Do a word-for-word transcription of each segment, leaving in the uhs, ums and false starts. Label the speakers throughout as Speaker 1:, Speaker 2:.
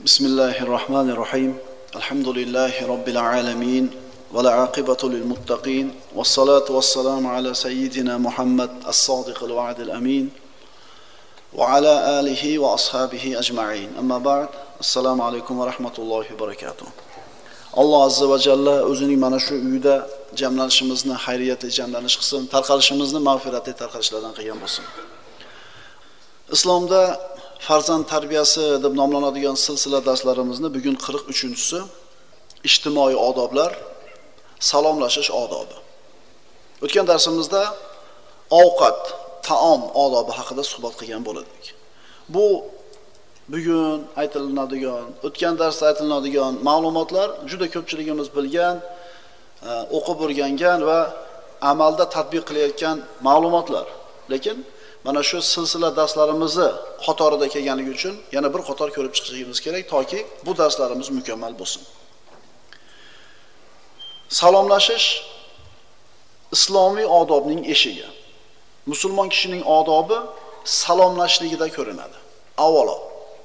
Speaker 1: Bismillahirrahmanirrahim. Elhamdülillahi Rabbil alemin. Ve la aqibatu lil muttaqin. Ve salatu ve selamu ala seyyidina Muhammed as-sadiqil va'dil amin. Ve ala alihi ve ashabihi ecma'in. Amma ba'd. Assalamu alaikum ve rahmetullahi ve berekatuh. Allah azza ve celle o'zining mana shu uyda jamlanishimizni xayriyatli jamlanish qilsin, tarqalishimizni mag'firatli tarqalishlardan qilgan bo'lsin. Islomda farzand tarbiyasi deb nomlanadigan silsila darslarimizni bugun qirq uchinchisi ijtimoiy odoblar, salomlashish odobi. O'tgan darsimizda ovqat, taom odobi haqida suhbat qilgan bo'lardik. Bu bugun aytiladigan, o'tgan darsda aytiladigan ma'lumotlar juda ko'pchiligimiz bilgan, o'qib o'rgangan va amalda tatbiq qilayotgan ma'lumotlar. Lekin mana shu silsila darslarimizni qatorida kelganligi uchun yana bir qator ko'rib chiqishimiz kerak toki bu darslarimiz mukammal bo'lsin. Salomlashish islomiy odobning eshigi. Musulmon kishining odobi salomlashligida ko'rinadi. Avvalo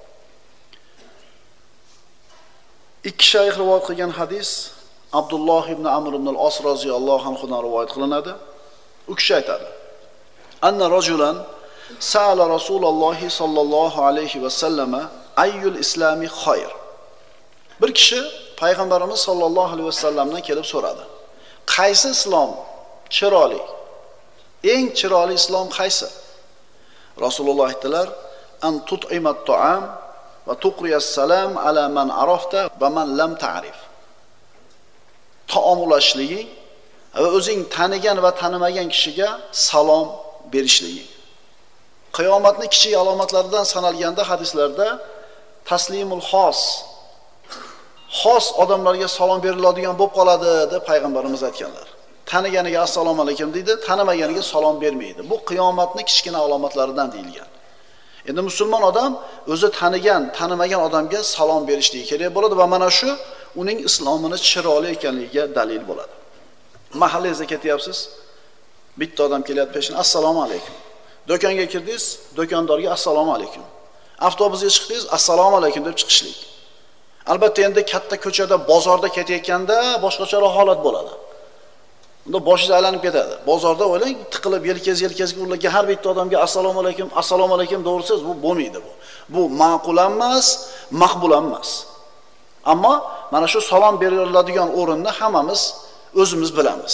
Speaker 1: ikki shayx rivoyat qilgan hadis Abdulloh ibn Amr ibn al-As roziyallohu anhudan rivoyat qilinadi. U kishi aytadi: Anna rajulan sa'ala Rasululloh sallallohu alayhi va sallama ayyul islami khayr. Bir kishi payg'ambarimiz sallallohu alayhi va sallamdan kelib so'radi: Qaysi islom chiroyli? Eng chiroyli islom qaysi? Rasululloh aytdilar: An tut'imat ta'am va tuqriyas salam ala man arafta va man lam ta'rif. Taom ulashliging va o'zing tanigan va tanimagan kishiga salom berishliging. Qiyomatning kichik alomatlaridan sanalganda hadislarda taslimul xos, xos odamlarga salom beriladigan bo'lib qoladi deb payg'ambarimiz aytganlar. Taniganiga assalomu alaykum deydi, tanimaganiga salom bermaydi. Bu qiyomatning kichkina alomatlaridan deyilgan. Endi musulmon odam o'zi tanigan, tanimagan odamga salom berishligi kerak bo'ladi va mana shu uning islomini chiroyli ekanligiga dalil bo'ladi. Mahallangizga ketyapsiz, bitta odam kelyapti peshin, assalomu alaykum. Do'konga kirdingiz, do'kondorga assalomu alaykum. Avtobusga chiqdingiz, assalomu alaykum deb chiqishlik. Albatta endi katta ko'chada, bozorda ketayotganda boshqacharoq holat bo'ladi. Unda boshingiz aylanib ketadi. Bozorda o'ylang, tiqilib yelkaz-yelkazga urilgan har bitta odamga assalomu alaykum, assalomu alaykum deursiz, bu bo'lmaydi bu. Bu ma'qul emas, maqbul emas. Ammo mana shu salom beriladigan o'rinni hammamiz o'zimiz bilamiz.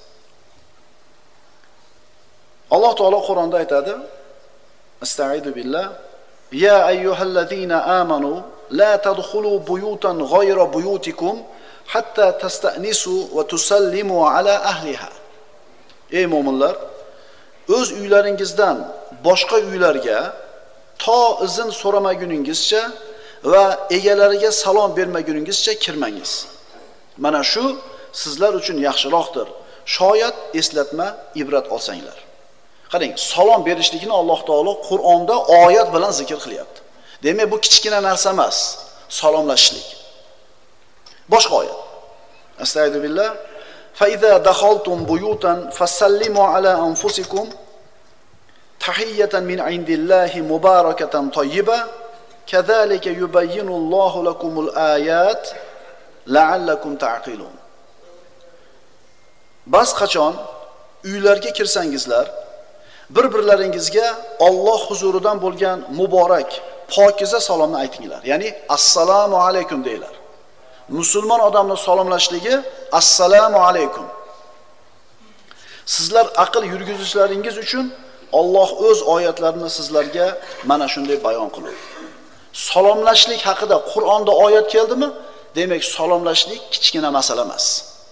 Speaker 1: Alloh taolo Qur'onda aytadi: Estaizu billah, ya ayyuhallazina amanu la tadkhulu buyutan ghayra buyutikum hatta tasta'nisu va tusallimu ala ahliha. Ey mu'minlar, o'z uylaringizdan boshqa uylarga to izin so'ramaguningizcha va egalariga salom bermaguningizcha kirmangiz. Mana shu sizlar uchun yaxshiroqdir. Shoyat eslatma, ibrat olsanglar. Qarang, salom berishlikni Alloh taolo Qur'onda oyat bilan zikr qilyapti. Demak, bu kichkina narsa emas, salomlashlik. Boshqa oyat. Astagfiru billah. Fa iza dakhaltum buyutan fasallimu ala anfusikum tahiyatan min indillahi mubarakatan tayyiba kazalika yubayyinu Allahu lakumul ayat la'allakum ta'qilun. Bas qachon uylarga kirsangizlar, bir-birlaringizga Alloh huzuridan bo'lgan muborak, pokiza salomni aytinglar. Ya'ni assalomu alaykum deylar. Musulmon odamning salomlashligi assalomu alaykum. Sizlar aql yurgizishlaringiz uchun Alloh o'z oyatlarini sizlarga mana shunday bayon qiladi. Salomlashlik haqida Qur'onda oyat keldimi? Demak, salomlashlik kichkina masala emas.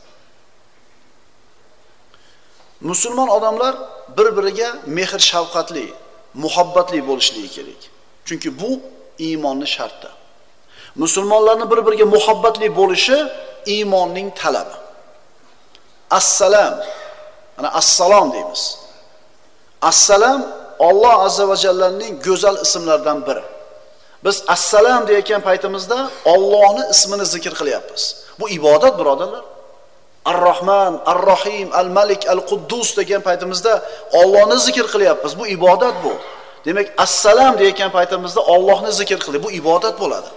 Speaker 1: Musulmon odamlar bir-biriga mehr shafqatli, muhabbatli bo'lishligi kerak. Chunki bu iymonning sharti. Musulmonlarning bir-biriga muhabbatli bo'lishi iymonning talabi. Assalom. Ana assalom deymiz. Assalom Alloh azza va jallaning go'zal ismlaridan biri. Biz assalom deyotgan paytimizda Allohning ismini zikr qilyapmiz. Bu ibodat, birodarlar. Ar-Rahman, Ar-Rahim, Al-Malik, Al-Quddus degan paytimizda Allohni zikr qilyapmiz. Bu ibodat bu. Demak, assalom deyotgan paytimizda Allohni zikr qilib, bu ibodat bo'ladi.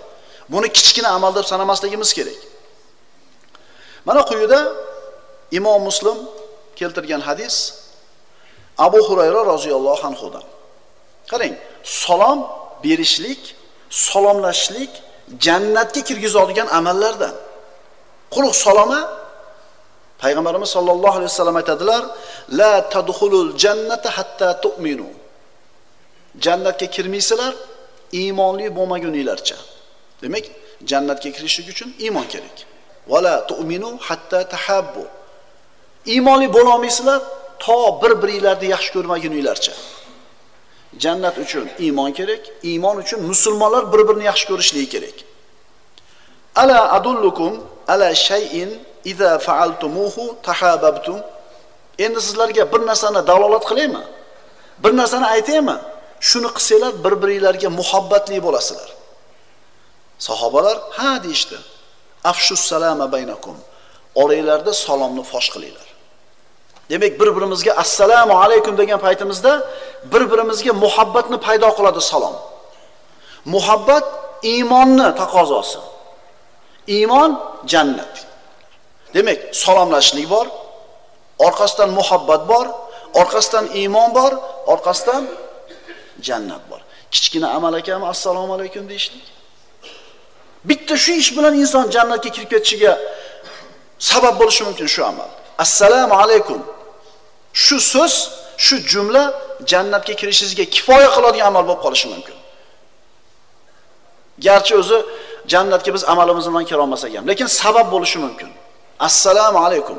Speaker 1: Buni kichkina amal deb sanamasligimiz kerak. Mana quyida Imom Muslim keltirgan hadis Abu Hurayra roziyallohu anhudan. Qarang, salom berishlik, salomlashlik jannatga kirgizadigan amallardan. Quruq saloma Payg'ambarimiz sollallohu alayhi vasallam aytadilar: "La tadkhulul jannata hatta tu'minu." Jannatga kirmaysizlar iymonli bo'lmaguninglarcha. Demak, jannatga kirishlik uchun iymon kerak. "Va la tu'minu hatta tahabbu." Iymonli bo'la olmaysizlar to bir-biringlarni yaxshi ko'rmaguninglarcha. Jannat uchun iymon kerak, iymon uchun musulmonlar bir-birini yaxshi ko'rishligi kerak. Ala adullukum ala shay'in idza fa'altumuhu tahabbtum. Endi sizlarga bir narsani dalolat qilaymi? Bir narsani aytaymi? Shuni qilsanglar bir-biringlarga muhabbatli bo'lasizlar. Sahobalar ha deyishdi. Afshus salama baynakum. Oranglarda salomni fosh qilinglar. Demak, bir-birimizga assalomu alaykum degan paytimizda bir-birimizga muhabbatni paydo qiladi salom. Muhabbat iymonni taqozosi. Iymon jannat. Demak, salomlashlik bor, orqasidan muhabbat bor, orqasidan iymon bor, orqasidan jannat bor. Kichkina amal ekanmi assalomu alaykum deyishlik? Bitta shu ish bilan inson jannatga kirib ketishiga sabab bo'lishi mumkin shu amal. Assalomu alaykum. Shu so'z, shu jumla jannatga kirishingizga kifoya qiladigan amal bo'lib qolishi mumkin. Garchi o'zi jannatga biz amalimiz bilan kira olmasak ham, lekin sabab bo'lishi mumkin. Assalomu alaykum.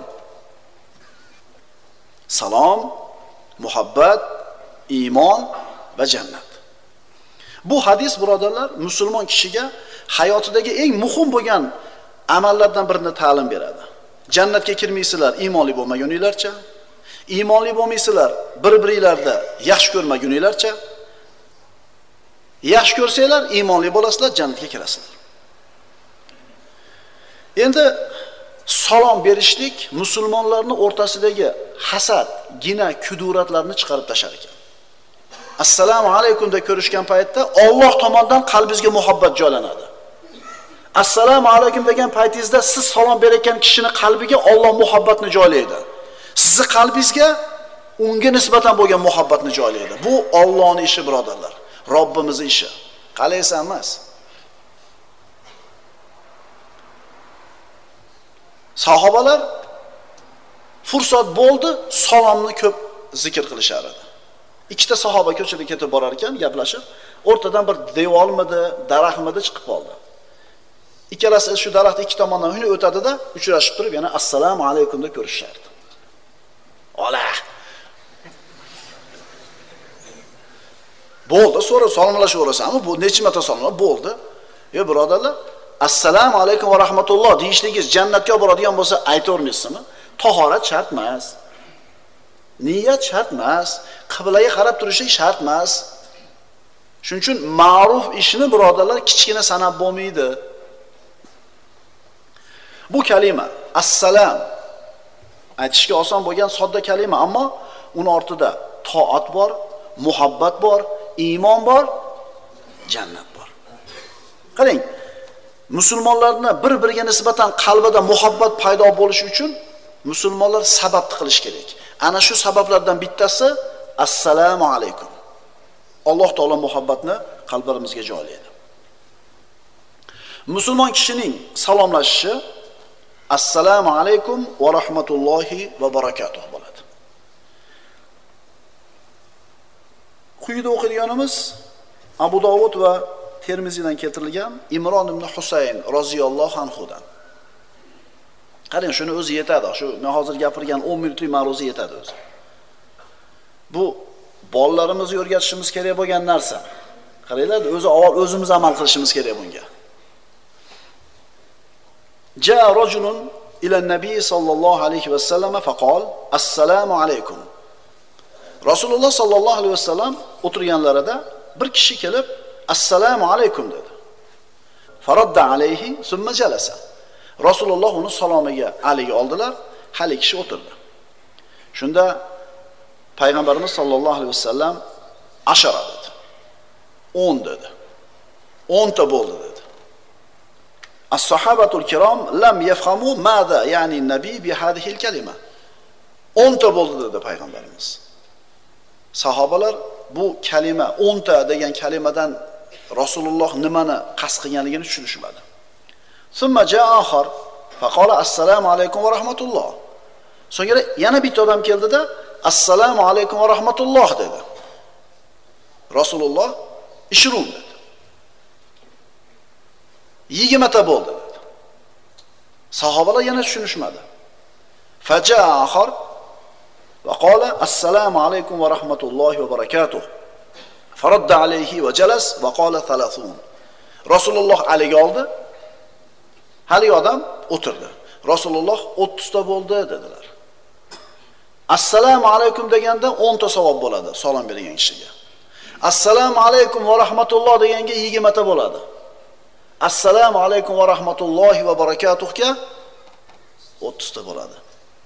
Speaker 1: Salom, muhabbat, iymon va jannat. Bu hadis birodarlar musulmon kishiga hayotidagi eng muhim bo'lgan amallardan birini ta'lim beradi. Jannatga kirmaysizlar iymonli bo'lmaguninglarcha, iymonli bo'lmaysizlar bir-biringlarda yaxshi ko'rmaguninglarcha, yaxshi ko'rsanglar iymonli bo'lasizlar, jannatga kirasizlar. Endi salom berishlik musulmonlarning o'rtasidagi hasad, gina, kuduratlarni chiqarib tashlar ekan. Assalomu alaykum deb ko'rishgan paytda Alloh tomonidan qalbingizga muhabbat joylanadi. Assalomu alaykum degan paytingizda siz salom berayotgan kishining qalbiga Alloh muhabbatni joylaydi. Sizning qalbingizga unga nisbatan bo'lgan muhabbatni joylaydi. Bu Allohning ishi birodarlar, Robbimizning ishi. Qalaysa emas. Sahobalar fursat bo'ldi, salomni ko'p zikr qilishar edi. Ikkita sahoba ko'chada ketib borar ekan, gaplashib, o'rtadan bir devormidi, daraxtmidi chiqib qoldi. Ikkalasi shu daraxt ikki tomondan yurib o'tadi-da, uchrashib turib yana assalomu alaykum deb ko'rishardi. Ola. Bo'ldi, so'ra salomlashaverasanmi? Bu necha marta salomlar bo'ldi? Ey birodarlar, assalomu alaykum va rahmatulloh deyishligingiz jannatga olib boradigan bo'lsa aytavermaysizmi? Tahorat shart emas. Niyat shart emas, qiblaga qarab turishlik shart emas. Shuning uchun ma'ruf ishni birodarlar kichkina sanab bo'lmaydi. Bu kalima assalom aytishga oson bo'lgan sodda kalima, ammo uni ortida toat bor, muhabbat bor, iymon bor, jannat bor. Qarang, musulmonlarning bir-biriga nisbatan qalbida muhabbat paydo bo'lishi uchun musulmonlar sabab qilish kerak. Ana shu sabablardan bittasi assalomu alaykum. Alloh taolo muhabbatni qalblarimizga joylaydi. Musulmon kishining salomlashishi assalomu alaykum va rahmatullohi va barakatuh bo'ladi. Quyida o'qiganimiz Abu Dovud va Termiziydan keltirilgan Imron ibn Husayn roziyallohu anhudan. Qarang, shuni o'zi yetadi. Shu men hozir gapirgan o'n minutlik ma'ruza yetadi o'zi. Bu bolalarimizni o'rgatishimiz kerak bo'lgan narsa. Qaranglar, o'zi avval o'zimiz amal qilishimiz kerak bunga. Jaa rajulun ila nabiy sallallohu alayhi va sallam faqal assalomu alaykum. Rasululloh sallallohu alayhi va sallam o'tirganlarida bir kishi kelib assalomu alaykum dedi. Faradda alayhi summa jalasa. Rasululloh uni salomiga aliga oldilar, hali kishi o'tirdi. Shunda Payg'ambarimiz sallallohu alayhi vasallam ashara dedi. o'n dedi. o'n ta bo'ldi dedi. As-sahabatul kiram lam yafhamu mada ya'ni nabiy bi hadhihi al-kalima. o'n ta bo'ldi dedi payg'ambarimiz. Sahobalar bu kalima o'n ta degan kalimadan Rasululloh nimani qasd qilganligini tushunishmadi. Summa ja'a akhar faqala assalomu alaykum va rahmatulloh. So'ngra yana bitta odam keldida assalomu alaykum va rahmatulloh dedi. Rasululloh ishrun dedi. yigirma ta bo'ldi dedi. Sahobalar yana tushunishmadi. Faja'a akhar va qala assalomu alaykum va rahmatullohi va barakatuh. Faradda alayhi va jalas va qala thalathun. Rasululloh aliga oldi. Haligi odam o'tirdi. Rasululloh o'ttiz ta bo'ldi dedilar. Assalomu alaykum deganda o'n ta savob bo'ladi salom bergan kishiga. Assalomu alaykum va rahmatulloh deganga yigirma ta bo'ladi. Assalomu alaykum va rahmatullohi va barakatuhga o'ttiz ta bo'ladi.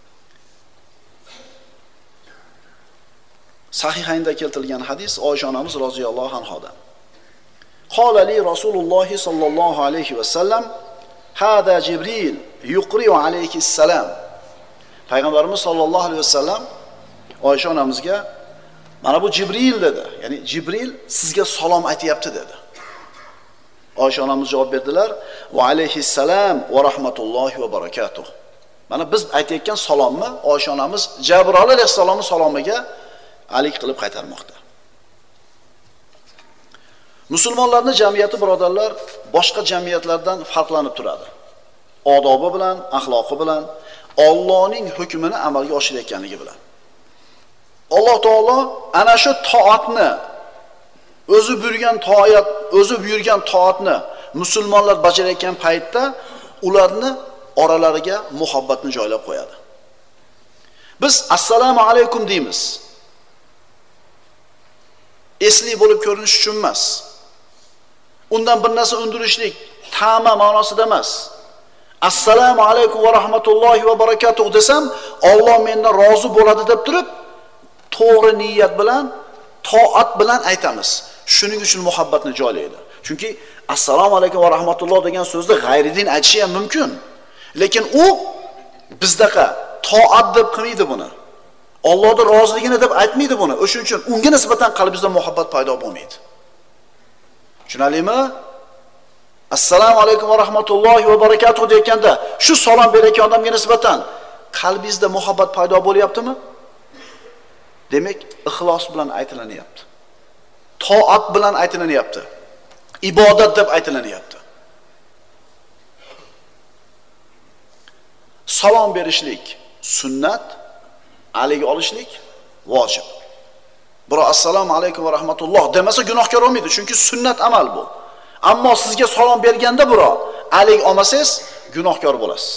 Speaker 1: Sahihaynda keltirilgan hadis Oysha onamiz roziyallohu anhodan. Qala li Rasululloh sallallohu alayhi va sallam hada Jibril yuqri'u alayki assalam. Payg'ambarimiz sallallohu alayhi va sallam Oysha onamizga mana bu Jibril dedi. Ya'ni Jibril sizga salom aytayapti dedi. Oysha onamiz javob berdilar: "Va alayhissalam va rahmatullohi va barakatuh." Mana biz aytayotgan salomni Oysha onamiz Jabroil alayhissalomning salomiga alik qilib qaytarmoqda. Musulmonlarning jamiyati birodarlar boshqa jamiyatlardan farqlanib turadi. Odobi bilan, axloqi bilan, Allohning hukmini amalga oshirayotganligi bilan. Alloh taolo ana shu toatni o'zi buyurgan toat, o'zi buyurgan toatni musulmonlar bajarayotgan paytda ularni oralariga muhabbatni joylab qo'yadi. Biz assalomu alaykum deymiz. Esli bo'lib ko'rinish uchun emas. Undan bir narsa undirishlik ta'ma ma'nosida emas. Assalomu alaykum va rahmatullohi va barakatuh desam, Alloh mendan rozi bo'ladi deb turib, to'g'ri niyat bilan, toat bilan aytamiz. Shuning uchun muhabbatni joylaydi. Chunki assalomu alaykum va rahmatulloh degan so'zni g'ayridin aytishi ham mumkin. Lekin u bizdaqa toat deb qilmaydi buni. Allohning roziligini deb aytmaydi buni. O'shuning uchun unga nisbatan qalbimizda muhabbat paydo bo'lmaydi. Tushunalingmi? Assalomu alaykum va rahmatullohi va barakatuh deganda, shu salom berayotgan odamga nisbatan qalbingizda muhabbat paydo bo'lyaptimi? Demak, ixlos bilan aytilanyapti. Toat bilan aytilanyapti. Ibodat deb aytilanyapti. Salom berishlik sunnat, alik olishlik vojib. Biroq assalomu alaykum va rahmatulloh demasa gunohkor bo'lmaydi, chunki sunnat amal bu. Ammo sizga salom berganda biroq alik olmasangiz gunohkor bo'lasiz.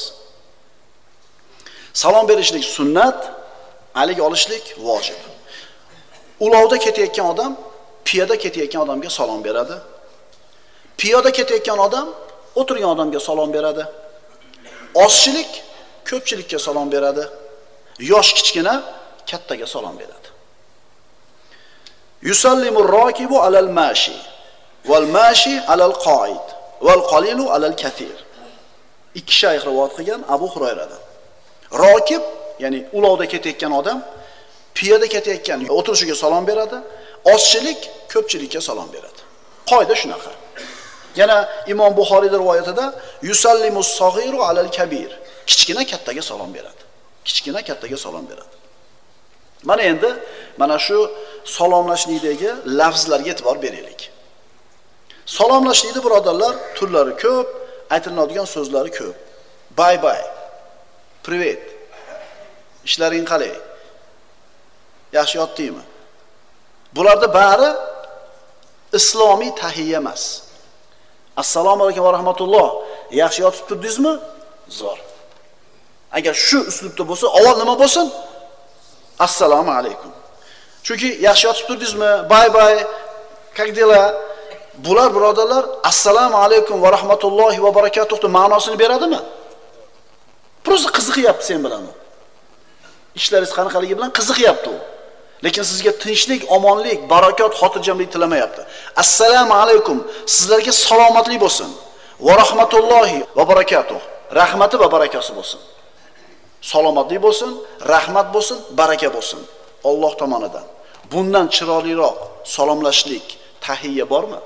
Speaker 1: Salom berishlik sunnat, alik olishlik vojib. Ulovda ketayotgan odam piyoda ketayotgan odamga salom beradi. Piyoda ketayotgan odam o'tirgan odamga salom beradi. Ozchilik ko'pchilikka salom beradi. Yosh kichkina kattaga salom beradi. Yusallimur rokibu alal mashi val mashi alal qoid val qalilu alal kathir. Ikki shayx rivoyat qilgan Abu Hurayradan. Rokib, ya'ni ulovda ketayotgan odam piyoda ketayotgan o'tirishiga salom beradi. Ozchilik ko'pchilikka salom beradi. Qoida shunaqa. Yana Imom Buxoriyning rivoyatida yusallimus saghiru alal kabir. Kichkina kattaga salom beradi. Kichkina kattaga salom beradi. Mana endi mana shu salomlashlikdagi lafzlarga e'tibor beraylik. Salomlashlikda birodarlar turlari ko'p, aytiladigan so'zlari ko'p. Bye bye. Privet. Ishlaring qalay? Yaxshi yotdingmi? Bularda bari islomiy tahiyya emas. Assalomu alaykum va rahmatulloh. Yaxshi yotib turdingizmi? Zo'r. Agar shu uslubda bo'lsa, avval nima bo'lsin? Assalomu alaykum. Chunki yaxshi yotib turdingizmi? Bye bye. Как dela? Bular birodarlar, assalomu alaykum va rahmatullohi va barakatuhning ma'nosini beradimi? Prosta qiziqyapti sen bilan. Ishlaringiz qanaqaligi bilan qiziqyapti u. Lekin sizga tinchlik, omonlik, barakot, xotirjamlik tilamayapti. Assalomu alaykum, sizlarga salomatlik bo'lsin. va rahmatullohi va barakatuh. Rahmati va barakasi bo'lsin. Salomatlik bo'lsin, rahmat bo'lsin, baraka bo'lsin Alloh tomonidan. Bundan chiroyliroq salomlashlik, tahiyya bormi?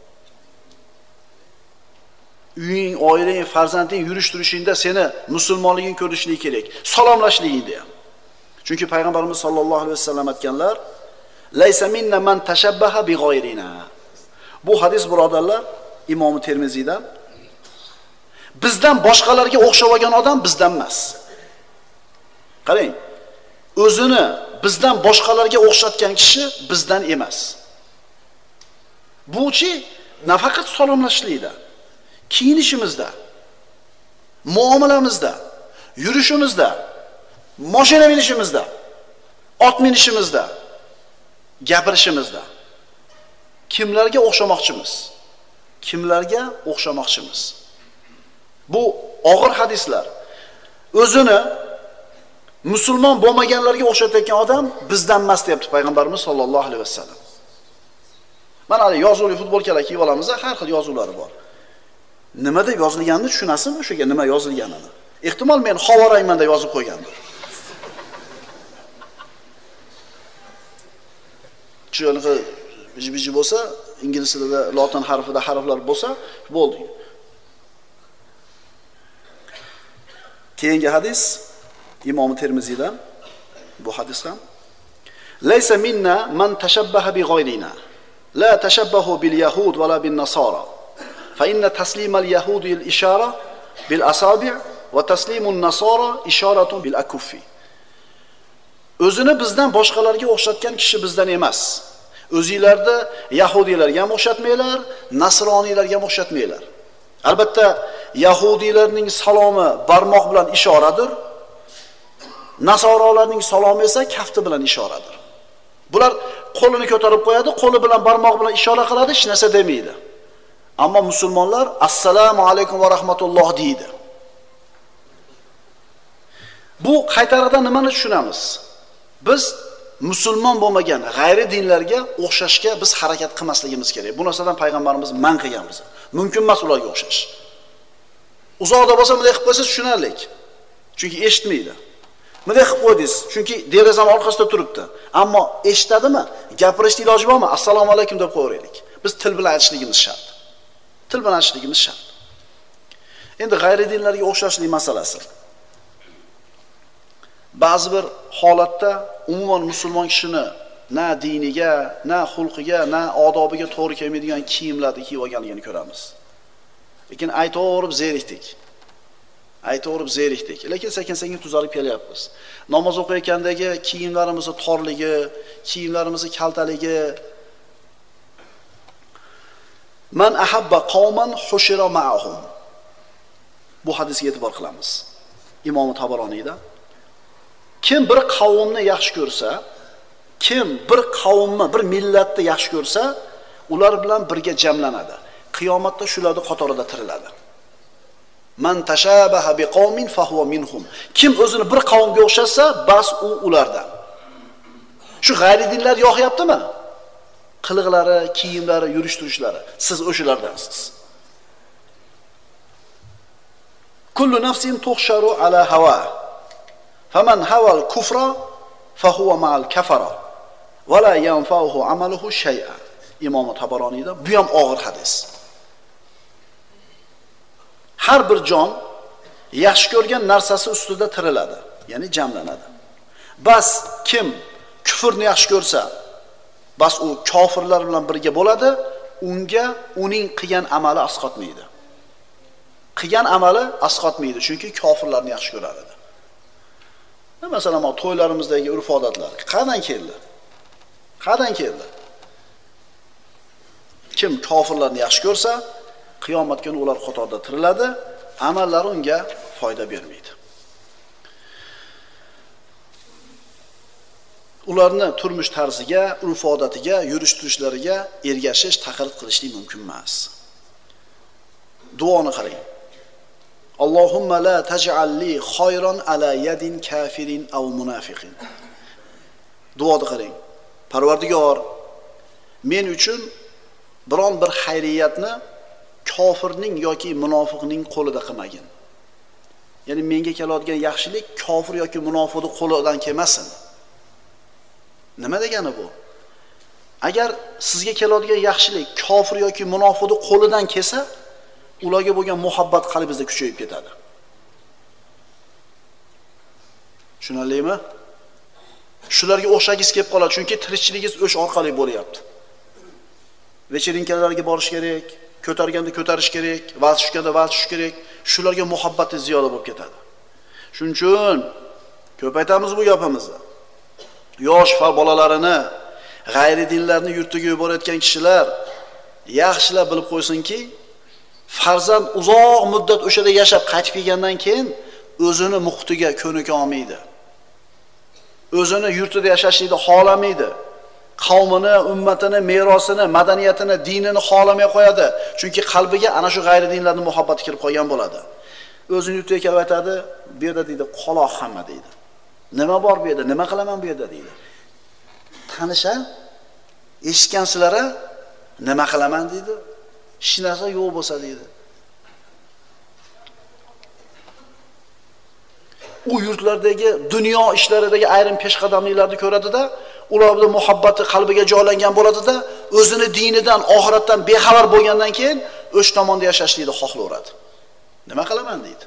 Speaker 1: Uying, oilang, farzanding yurish turishingda seni musulmonliging ko'rishligi kerak. Salomlashligingda ham. Chunki payg'ambarimiz sollallohu alayhi vasallam aytganlar: "Laysa minna man tashabbaha bi g'ayrina." Bu hadis birodarlar Imom Termiziydan. Bizdan boshqalarga o'xshab olgan odam bizdan emas. Qarang, o'zini bizdan boshqalarga o'xshatgan kishi bizdan emas. Bu-chi nafaqat salomlashlikda, kiyinishimizda, muomalamizda, yurishimizda, mashina minishimizda, ot minishimizda, gapirishimizda kimlarga o'xshamoqchimiz? Kimlarga o'xshamoqchimiz? Bu og'ir hadislar. O'zini musulmon bo'lmaganlarga o'xshatayotgan odam bizdan emas deyapti payg'ambarimiz sollallohu alayhi vasallam. Mana hali yozuvli futbolkalar kiyib olamiz, har xil yozuvlari bor. Nima deb yozilganini tushunasizmi o'shaga nima yozilganini? Ehtimol men havorayman deb yozib qo'ygandim. Chunki biji-biji bo'lsa, ingliz tilida lotin harfida harflar bo'lsa, bo'ldi. Keyingi hadis Imom Termiziydan. Bu hadis ham Laysa minna man tashabbaha bi ghayrina. La tashabbahu bil yahud va la bin nasara. Fa inna taslima al yahudi al ishara bil asabi' va taslimu an nasara isharatun bil akuffi. O'zini bizdan boshqalarga o'xshatgan kishi bizdan emas. O'zingizlarda yahudiylarga ham o'xshatmanglar, nasroniylarga ham o'xshatmanglar. Albatta, yahudiylarning salomi barmoq bilan ishoradir. Nasorolarning salomi esa kafti bilan ishoradir. Bular qo'lini ko'tarib qo'yadi, qo'li bilan barmoq bilan ishora qiladi, hech narsa demaydi. Ammo musulmonlar assalomu alaykum va rahmatulloh deydi. Bu qaytariqdan nimani tushunamiz? Biz musulmon bo'lmagan g'ayri dinlarga o'xshashga biz harakat qilmasligimiz kerak. Bu narsadan payg'ambarimiz man qilganmiz. Mumkin emas ularga o'xshash. Uzoqda bo'lsa bunday qilib qo'ysa tushunarlik. Chunki eshitmaydi. Bunday qilib qo'ydingiz, chunki derazani orqasida turibdi. Ammo eshitadimi? Gapirishning iloji bormi? Assalomu alaykum deb qo'yaylik. Biz til bilan aytishligimiz shart. Til bilan aytishligimiz shart. Endi g'ayri dinlarga o'xshashlik masalasi. Ba'zi bir holatda umuman musulmon kishini na diniga, na xulqiga, na odobiga to'g'ri kelmaydigan kiyimlarni kiyib olganligini ko'ramiz. Lekin aytib zerikdik. Aytib zerikdik. Lekin sekin-sekin tuzalib kelyapmiz. Namoz o'qiyotgandagi kiyimlarimizni torligi, kiyimlarimizni kaltaligi. Man ahabba qawman hushira ma'ahum. Bu hadisga e'tibor qilamiz. Imom Tabaroniyda kim bir qavmni yaxshi ko'rsa, kim bir qavmni, bir millatni yaxshi ko'rsa, ular bilan birga jamlanadi. Qiyomatda shularning qatorida tiriladi. Man tashabaha biqawmin fahuwa minhum. Kim o'zini bir qavmga o'xshatsa, bas u ulardan. Shu g'ayri dinlar yo'qyaptimi? Qiliqlari, kiyimlari, yurish turishlari, siz o'shalardansiz. Kullu nafsin tuhsharu ala hawa. Faman hawal kufra fahuwa ma'al kafara va la yanfa'uhu amaluhu shay'a. Imom Tabaroniyda bu ham og'ir hadis. Har bir jon yaxshi ko'rgan narsasi ustida tiriladi, ya'ni jamlanadi. Bas kim kufrni yaxshi ko'rsa, bas u kofirlar bilan birga bo'ladi, unga uning qilgan amali asqotmaydi. Qilgan amali asqotmaydi, chunki kofirlarni yaxshi ko'rar edi. Masalan, to'ylarimizdagi urf-odatlar qandan keldi? Qandan keldi? Kim kofirlarni yaxshi ko'rsa, qiyomat kuni ular qatorida tiriladi, amallari unga foyda bermaydi. Ularni turmush tarziga, urf-odatiga, yurish-turishlariga ergashish, taqlid qilishlik mumkin emas. Duoni qarang. Allohumma la taj'al li khayran ala yadin kafirin aw munafiqin. Duoda qarang. Parvardigor, men uchun biron bir xayriyatni kofirning yoki munofiqning qo'lida qilmagin. Ya'ni menga keladigan yaxshilik kofir yoki munofiqning qo'lidan kelmasin. Nima degani bu? Agar sizga keladigan yaxshilik kofir yoki munofiqning qo'lidan kelsa, ularga bo'lgan muhabbat qalbingizda kuchayib ketadi. Tushunarlimi? Shularga o'xshagingiz kelib qoladi, chunki tirikchiligingiz o'sh orqali bo'lyapti. Vechirinkalarga borish kerak, ko'targanda ko'tarish kerak, va'z tushganda va'z tush kerak. Shularga muhabbatingiz ziyoda bo'lib ketadi. Shuning uchun ko'paytamiz bu gapimizni. Yosh fa bolalarini g'ayri dinlarni yurtiga yuborayotgan kishilar yaxshilab bilib qo'ysinki, farzand uzoq muddat o'shada yashab qaytib kelgandan keyin o'zini muhtiga ko'nika olmaydi. O'zini yurtida yashashni xohlamaydi. Qavmini, ummatini, merosini, madaniyatini, dinini xohlamay qo'yadi. Chunki qalbiga ana shu g'ayri dinlarning muhabbati kirib qolgan bo'ladi. O'zini yurtiga kelib aytadi, bu yerda deydi, qoloq hamma deydi. Nima bor bu yerda? Nima qilaman bu yerda deydi. Tanisha, eshitgansizlar-a, nima qilaman deydi. Hech narsa yo'q bo'lsa deydi. U yurtlardagi dunyo ishlaridagi ayrim peshqadamliklarni ko'radida, ularda muhabbati qalbiga joylangan bo'ladida, o'zini dinidan, oxiratdan bexabar bo'lgandan keyin o'sha tomonda yashashlikni xohlayveradi. Nima qilaman deydi.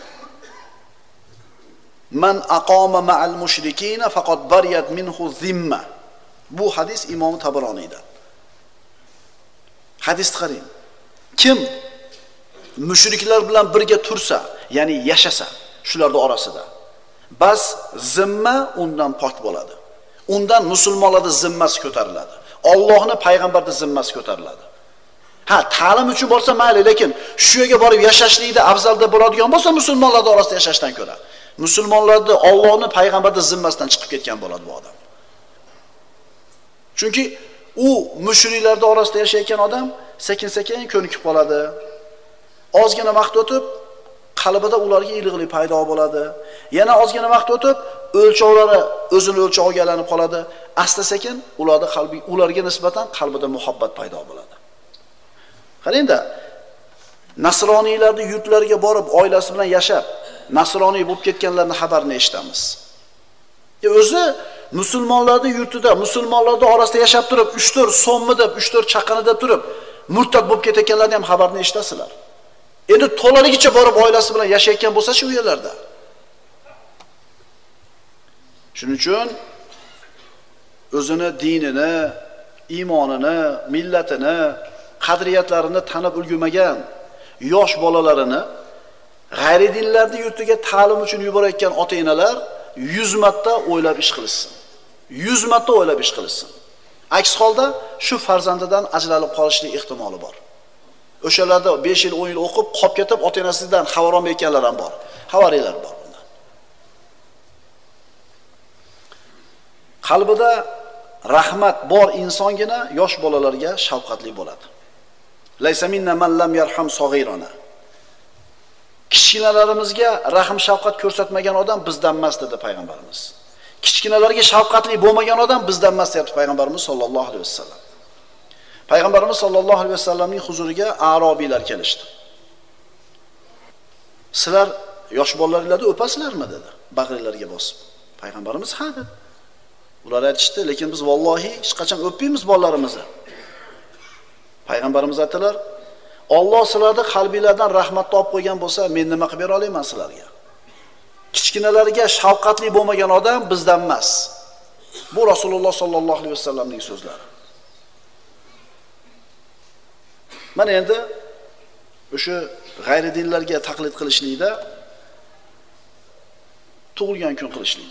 Speaker 1: Man aqoma ma'al mushrikina faqat bariyat minhu zimma. Bu hadis Imom Tabaroniydan. Hadisni qarang. Kim mushriklar bilan birga tursa, ya'ni yashasa, shularning orasida, bas zimma undan pok bo'ladi. Undan musulmonlarning zimmasi ko'tariladi. Allohning payg'ambarning zimmasi ko'tariladi. Ha, ta'lim uchun bo'lsa mayli, lekin shu yerga borib yashashlikda afzalda bo'ladigan bo'lsa, musulmonlar orasida yashashdan ko'ra, musulmonlarni Allohning payg'ambarning zimmasidan chiqib ketgan bo'ladi bu odam. Chunki u mushriklar orasida yashayotgan odam sekin-sekin ko'nikib qoladi. Ozgina vaqt o'tib qalbida ularga ilg'lik paydo bo'ladi. Yana ozgina vaqt o'tib o'lchovlari o'zini o'lchoviga aylanib qoladi. Asta-sekin ularda qalbi ularga nisbatan qalbida muhabbat paydo bo'ladi. Qarangda, nasroniylarning yurtlariga borib oilasi bilan yashab, nasroniy bo'lib ketganlarning xabarini eshitamiz. E o'zi musulmonlarning yurtida, musulmonlarning orasida yashab turib, uch to'rt so'mmi deb, uch to'rt chaqinida turib, murtad bo'lib ketayotganlarni ham xabarini eshitasizlar. Endi to'laligicha borib oilasi bilan yashayotgan bo'lsa-chi u yerlarda. Shuning uchun o'zini dinini, iymonini, millatini, qadriyatlarini tanib ulgurmagan yosh bolalarini g'ayri dinlarning yurtiga ta'lim uchun yuborayotgan ota-onalar yuz marta o'ylab ish qilsin. yuz marta o'ylab ish qilsin. Aks holda shu farzandidan ajralib qolishlik ehtimoli bor. O'shalarda besh yil, o'n yil o'qib, qolib ketib, ota-onasidan xabar olmayotganlar ham bor. Xabariylar bor bunda. Qalbida rahmat bor insongina yosh bolalarga shafqatli bo'ladi. Laysa minna man lam yarham sag'irana. Kichkinalarimizga rahm shafqat ko'rsatmagan odam bizdan emas dedi payg'ambarimiz. Kichkinalarga shafqatli bo'lmagan odam bizdan emas dedi payg'ambarimiz sollallohu alayhi vasallam. Payg'ambarimiz sollallohu alayhi vasallamning huzuriga arobiylar kelishdi. Sizlar yosh bolalarni o'pasizlarmi dedi, bag'rilariga bosib. Payg'ambarimiz ha dedi. Ular aytishdi, lekin biz vallohi hech qachon o'pmaymiz bolalarimizni. Payg'ambarimiz aytdilar, Alloh sizlarni qalbingizdan rahmat topib qo'ygan bo'lsa, men nima qilib bera olaman sizlarga? Kichkinalarga shafqatli bo'lmagan odam bizdan emas. Bu Rasululloh sollallohu alayhi vasallamning so'zlari. Mana endi o'sha g'ayri dinlarga taqlid qilishlikda tug'ilgan kun qilishlik.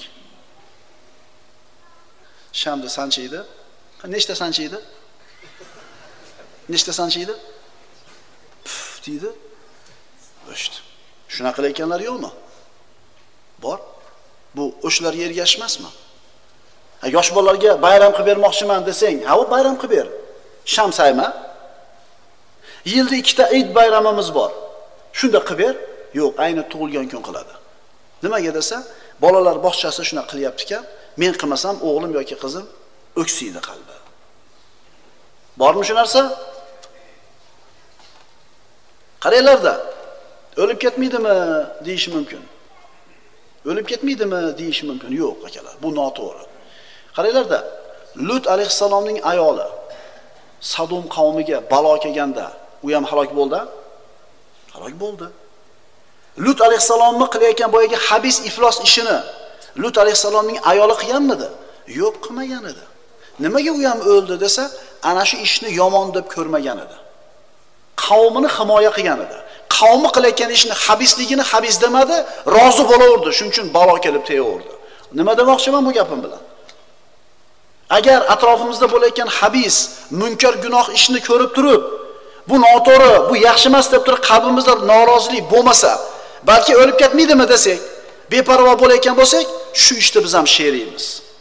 Speaker 1: Shamda sanchiydi. Nechta sanchiydi? Nechta sanchiydi? Puf deydi. O'shdi. Shunaqa qilayotganlar yo'qmi? Bor. Bu o'shlarga ergashmasmi? Ha, yosh bolalarga bayram qilib bermoqchiman desang, ha, u bayram qilib ber. Sham sayma. Yilda ikkita Eid bayramimiz bor. Shunda qilib ber. Yo'q, ayni tug'ilgan kun qiladi. Nimaga desa, bolalar bog'chasi shunaqa qilyapti ekan, men qilmasam o'g'lim yoki qizim o'ksiydi qalbi. Bormi shu narsa? Qaranglarda, o'lib ketmaydimi deyish mumkin. O'lib ketmaydimi deyish mumkin. Yo'q, akalar, bu noto'g'ri. Qaranglarda, Lut alayhissalomning ayoli Sadum qavmiga balo kelganda, u ham halok bo'ldi. Halok bo'ldi. Lut alayhissalomni qilayotgan boyagi habis iflos ishini Lut alayhissalomning ayoli qilganmidi? Yo'q, qilmagan edi. Nimaga u ham o'ldi desa, ana shu ishni yomon deb ko'rmagan edi. Qavmini himoya qilgan edi. Qavmi qilayotgan ishni habisligini habis demadi, rozi bo'laverdi. Shuning uchun balo kelib teyaverdi. Nima demoqchiman bu gapim bilan? Agar atrofimizda bo'layotgan habis, munkar gunoh ishni ko'rib turib, bu noto'g'ri, bu yaxshi emas deb turib qalbimizda norozilik bo'lmasa, balki o'lib ketmaydimi desak, beparvo bo'layotgan bo'lsak, shu ishda biz ham sheriymiz.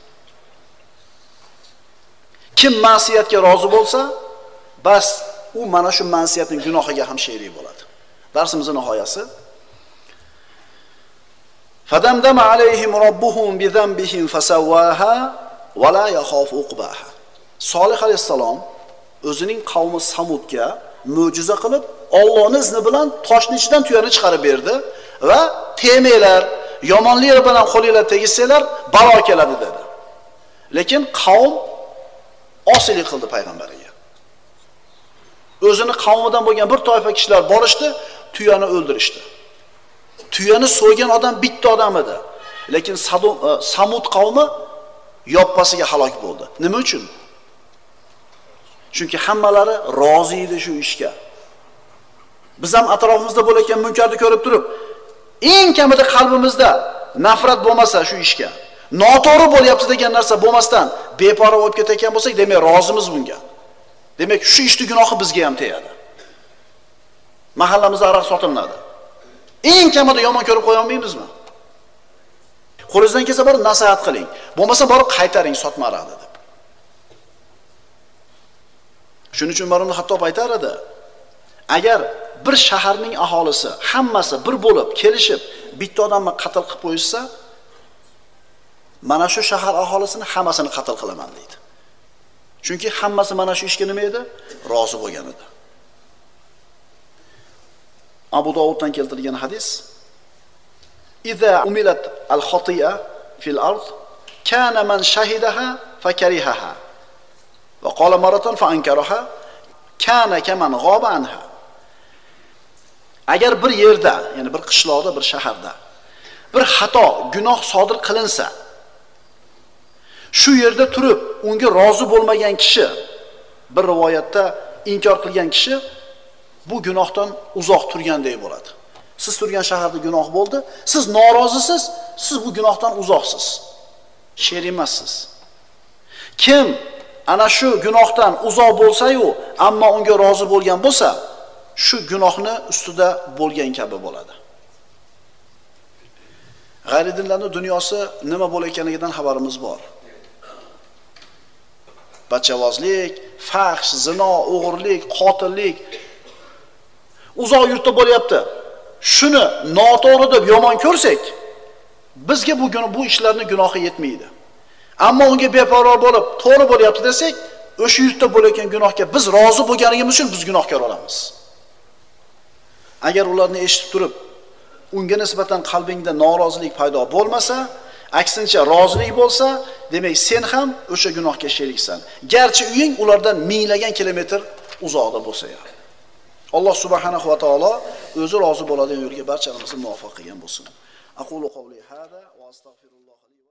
Speaker 1: Kim ma'siyatga rozi bo'lsa, bas u mana shu ma'siyatning gunohiga ham sherik bo'ladi. Darsimizning nihoyasi. Fadamdama alayhim robbuhum bi zanbihim fasawwaha va la yaxofu uqbaha. Solih alayhissalom o'zining qavmi Samudga mo'jiza qilib, Allohning izni bilan toshning ichidan tuyani chiqarib berdi va temanglar, yomonliklar bilan qo'linglar tegishsanglar, balo keladi dedi. Lekin qavm osilik qildi payg'ambariga. O'zini qavmidan bo'lgan bir toifa kishilar borishdi, tuyani o'ldirishdi. Tuyani so'ygan odam bitta odam edi. Lekin Sadum, Samud qavmi yoppasiga halok bo'ldi. Nima uchun? Chunki hammalari rozi edi shu ishga. Biz ham atrofimizda bo'layotgan munkarni ko'rib turib, eng kamida qalbimizda nafrat bo'lmasa shu ishga, noto'g'ri bo'lyapti degan narsa bo'lmasdan beparvo bo'lib ketayotgan bo'lsak, demak rozimiz bunga. Demak, shu ishning gunohi bizga ham tegadi. Mahallamizda aroq sotiladi. Eng kamida yomon ko'rib qo'ya olmaymizmi? Qo'lingizdan kelsa borib nasihat qiling. Bo'lmasa borib qaytaring, sotmaradi deb. Shuning uchun Umar ibn Xattob aytar edi, agar bir shaharning aholisi hammasi bir bo'lib kelishib bitta odamni qatl qilib qo'ysa, mana shu shahar aholisini hammasini qatl qilaman deydi. Chunki hammasi mana shu ishga nima edi? Rozi bo'lgan edi. Abu Dovuddan keltirilgan hadis: "Iza umilat al-khati'a fil ard, kana man shahidaha fakarihaha, va qala maratan fa ankaraha, kana kaman g'aba anha." Agar bir yerda, ya'ni bir qishloqda, bir shaharda bir xato, gunoh sodir qilinsa, shu yerda turib unga rozi bo'lmagan kishi, bir rivoyatda inkor qilgan kishi bu gunohdan uzoq turgandek bo'ladi. Siz turgan shaharda gunoh bo'ldi, siz norozisiz, siz bu gunohdan uzoqsiz. Sherik emassiz. Kim ana shu gunohdan uzoq bo'lsa-yu, ammo unga rozi bo'lgan bo'lsa, shu gunohni ustida bo'lgan kabi bo'ladi. G'ayridinlarning dunyosi nima bo'layotganidan xabarimiz bor. Bachavozlik, fahsh, zino, o'g'irlik, qotillik uzoq yurtda bo'lyapti. Shuni noto'g'ri deb yomon ko'rsak, bizga bu gün bu ishlarning gunohi yetmaydi. Ammo unga beparvo bo'lib, to'g'ri bo'lyapti desak, o'sha yurtda bo'layotgan gunohga biz rozi bo'lganligimiz uchun biz gunohkor bo'lamiz. Agar ularni eshitib turib, unga nisbatan qalbingda norozilik paydo bo'lmasa, aksincha rozilik bo'lsa, demak sen ham o'sha gunohga sheriksan. Garchi uying ulardan minglagan kilometr uzoqda bo'lsa ham. Alloh subhanahu va taolo o'zi rozi bo'ladigan yo'lga barchamizni muvaffaq qilgan bo'lsin. Aqulu qawli hada va astagfirulloh li